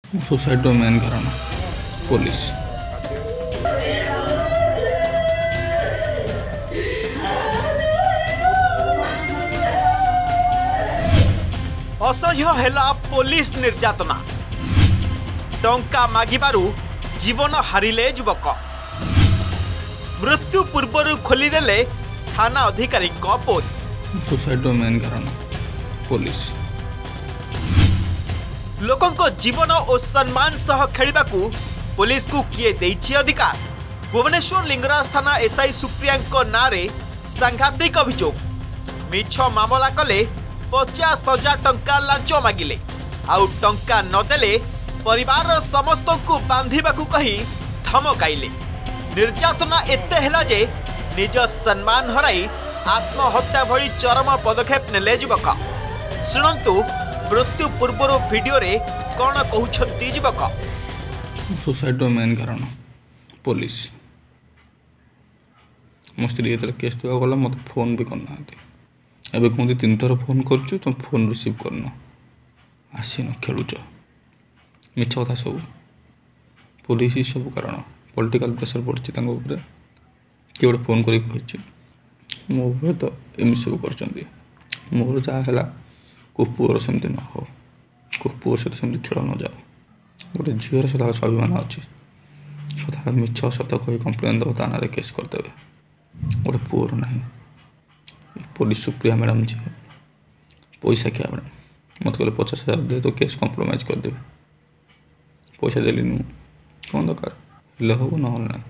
Suicide main कारण police. असह्य हेला police निर्यातना। टंका मागिबारु जीवन हारिले युवक। मृत्यु पूर्व खोलीदेले थाना अधिकारी पोल। सुसाइड मेन कारण पुलिस। लोकंको जीवन और सम्मान सह खेलिबाकू पुलिस को किए देइछि अधिकार। भुवनेश्वर लिंगराज थाना एसआई सुप्रिया नारे सांघातिक अभियोग। मिछ मामला कले 50,000 टंका लांच मागिले। आउ टंका नदेले परिवार समस्त को बांधिबाकू कही धमकाइले। निर्यातना एते हेला जे निज सम्मान हराई आत्महत्या भली चरम पदक्षेप नेले युवक। शुणंतु मृत्यु पूर्व वीडियो रे कौन कहउछंती युवक। सुसाइड मेन कारण पुलिस। मो स्त्री जो केस देवा गला मत फोन भी करना एवं कहते 3 थर फोन कर तुम फोन रिसीव करन आसीन खेलुच मिछ कथा सब पुलिस ही सब कारण पॉलिटिकल प्रेशर पड़ती किए गोटे फोन कर मो तो एम सब कर मोर जहाँ है को पुअर सेमती न हो को पुओ सहित सेमती खेल न जाओ। गोटे झीर सदा स्वाभिमान अच्छी सदा मिछ सत कही कम्प्लेन दब थाना केस करदे। गोटे पुअर ना पुलिस सुप्रिया मैडम जी पैसा क्या मैडम मत कहले 50,000 दे तो केस कम्प्रोमाइज करदे। पैसा देली नु कौन दरकार हेल्ले हम ना।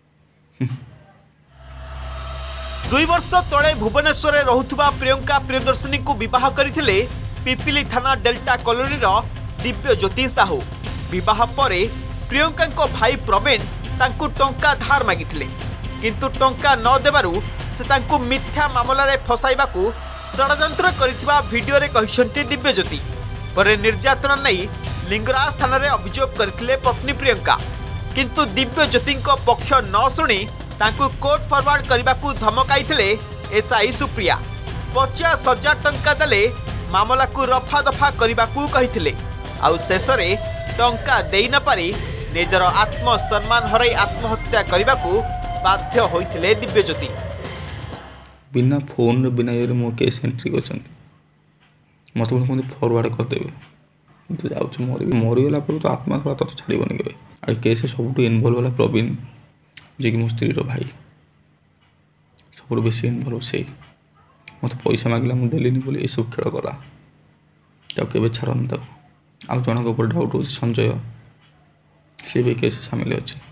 2 वर्ष तले भुवनेश्वर रहुथुबा प्रियंका प्रियदर्शनी को विवाह करथिले पिपिली थाना डेल्टा कॉलोनी दिव्य ज्योति साहू। विवाह परे प्रियंका को भाई प्रवीण तांकु टंका धार मागिथिले किंतु टंका न देबारु से तांकु मिथ्या मामला रे फसाइबाकू षडयंत्र करिथिबा वीडियो रे कहिसंती दिव्य ज्योति। परे निर्यातना नहीं लिंगराज थाना रे अभियोग करथिले पत्नी प्रियंका किंतु दिव्य ज्योति पक्ष न शुणी तांकु कोर्ट फॉरवर्ड करने धमकाई एसआई सुप्रिया। 50,000 टंका देले मामला को रफा दफा करने आउ शेष में टंका दे न पारी निजर आत्मसम्मान हराई आत्महत्या करने बाध्य होइथिले दिव्य ज्योति। बिना फोन बिना ये मो केस एंट्री कर मत फॉरवर्ड करदेवे तो जाऊँ मरीगला तो आत्मा थोड़ा तो छाड़बनी के आ केस सब इनवल्व है प्रवीण जे कि मो स्त्री भाई सब बेस इनवल्व से मत पैसा मांगला मुझे देली बोली सब खेल कला के छाड़न तक आउ जनक ऊपर डाउट हो संजय सी भी केस सामिल अच्छे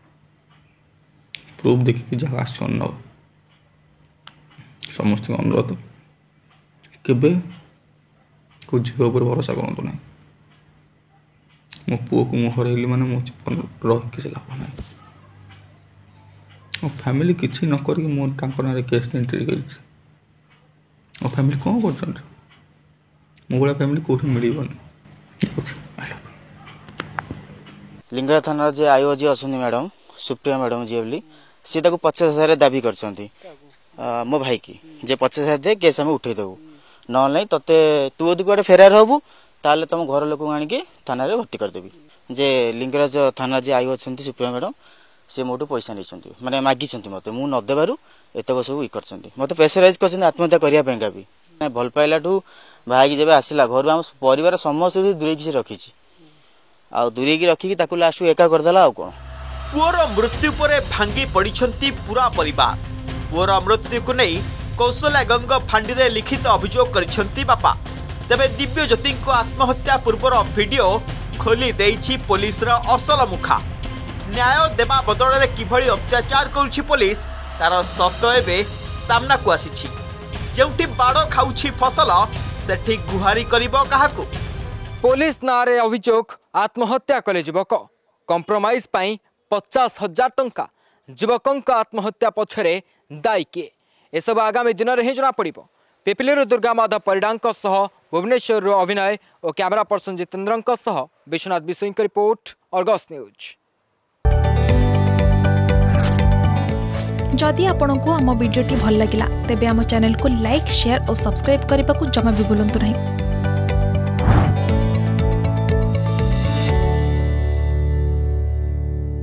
प्रूफ देखिए जहाँ आस समस्त अनुरोध केबे को झील उपर भरोसा करूँ ना मो पुओ को मुझे हरैली माने मो जीवन रही किसी लाभ ना। मो फैमिली किसी न करी मो ना केस एंट्री कर फैमिली कौन कर मो भाया फैमिली कौट मिलबनी। लिंगराज थाना जे आयो जी असुनी मैडम सुप्रिया मैडम जी बोली सी 50,000 दाबी कर मो भाई की जे 50,000 दे केस आम उठेदेबू ना ते तू यदि कड़े फेरार हबू ताले तुम घर लोक आनिके थाना रे भर्ती करदेवी। जे लिंगराज थाना जे आयो अच्छा सुप्रिया मैडम से मोटू पैसा नहीं माने मागी मत मु नदेबार एतक सब कर मत प्रेसराइज कर आत्महत्या करने भी भल पाइला भाई जब आसला घर आम परिवार समस्त दूरे से रखी दूरे रखिकी लास्ट एका करदेला आउ कौन। पुअर मृत्यु पर भांगी पड़िछंती पूरा परिवार। पुअर मृत्यु को नहीं कौशल्या गंग फांडी रे लिखित अभियोग करिछंती बापा। तेबे दिव्य ज्योति आत्महत्या पूर्वर वीडियो खोली देइछि पुलिस रा असल मुखा। न्याय देवा बदल में किभली अत्याचार करुछि पुलिस तार सत एबे सामना को आसीछि। जेउठी बाड़ खाउछि फसल सेठी गुहारी करिबो काहाकू। पुलिस नारे अभियोग आत्महत्या कले युवक कंप्रोमाइज पाई 50,000 टंका युवक आत्महत्या पछरे दायी किए एसब आगामी दिन में ही जना पड़। पिपिली दुर्गा माधव परिडा भुवनेश्वर अभिनय और camera person Jitendra Biswanath Bishoi report Argus news. जदि आपंक आम भिडी भल लगा तेब आम चैनल को लाइक शेयर और सब्सक्राइब करने को जमा भी भूलु नहीं।